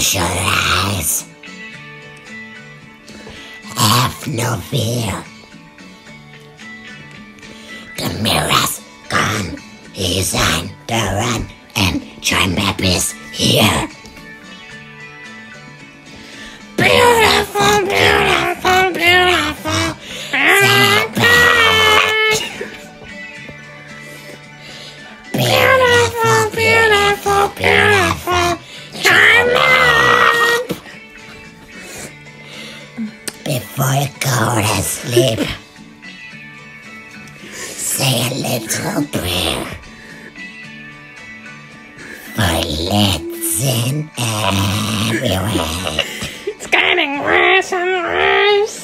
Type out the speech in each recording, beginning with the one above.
Close your eyes. Have no fear. The mirror's gone. He's on the run, and Charmap is here. Beautiful, beautiful, beautiful Zachpack. Beautiful, beautiful, beautiful Charmap. Before you go to sleep, say a little prayer for listen everywhere. It's getting worse and worse.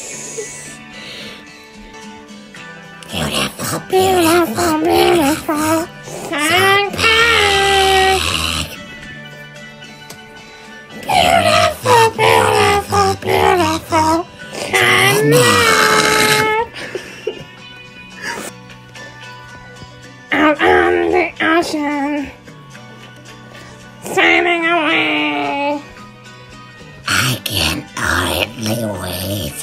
Beautiful, beautiful, beautiful Zachpack. Beautiful, beautiful, beautiful Charmap. Out on the ocean, sailing away. I can hardly wait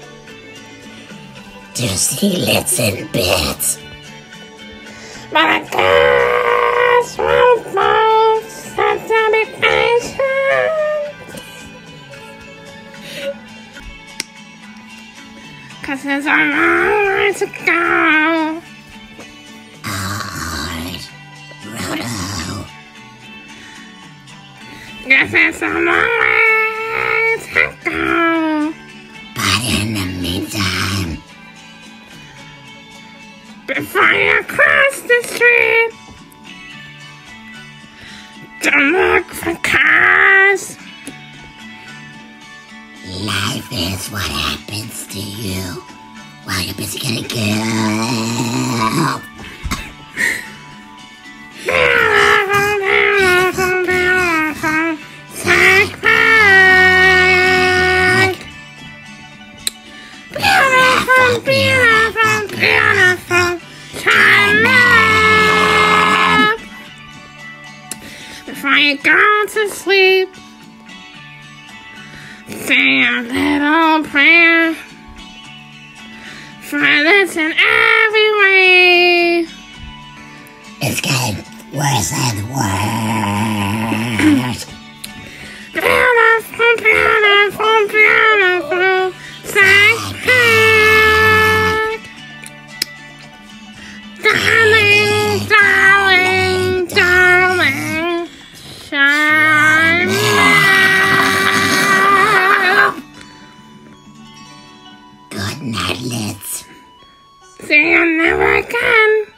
to see Listen bits. But I guess we'll both have to be patient, 'cause there's a long way to go. Hard road. Guess there's a long way to go. But in the meantime, Before you cross the street, don't look for cars. life is what happens to you while you're busy getting killed. Beautiful, beautiful, beautiful Zachpack. Beautiful, beautiful, beautiful Charmap. Before you go to sleep, say a little prayer for listen every way. It's getting worse and worse. Beautiful, beautiful, beautiful Zachpack. Darling, darling, darling, Charmap. Good night, Liz. See you never again.